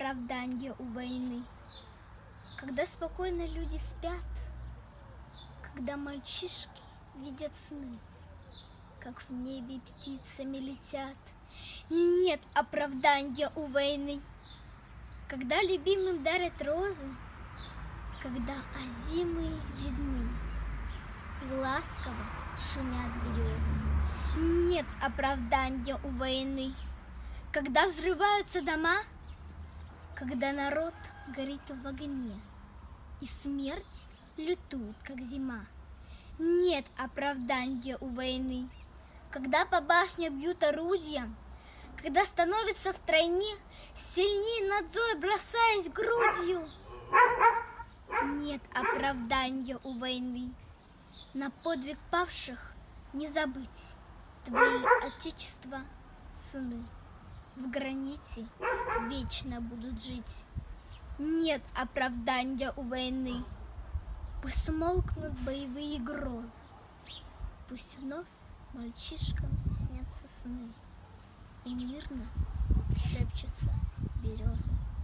оправдания у войны. Когда спокойно люди спят, когда мальчишки видят сны, как в небе птицами летят, нет оправдания у войны. Когда любимым дарят розы, когда озимые видны и ласково шумят березы, нет оправдания у войны. Когда взрываются дома, когда народ горит в огне и смерть лютует, как зима, нет оправдания у войны. Когда по башне бьют орудия, когда становится втройне сильней над зоей, бросаясь грудью, нет оправдания у войны. На подвиг павших не забыть твои отечества сыны. В граните вечно будут жить. Нет оправдания у войны. Пусть смолкнут боевые грозы, пусть вновь мальчишкам снятся сны, и мирно шепчутся березы.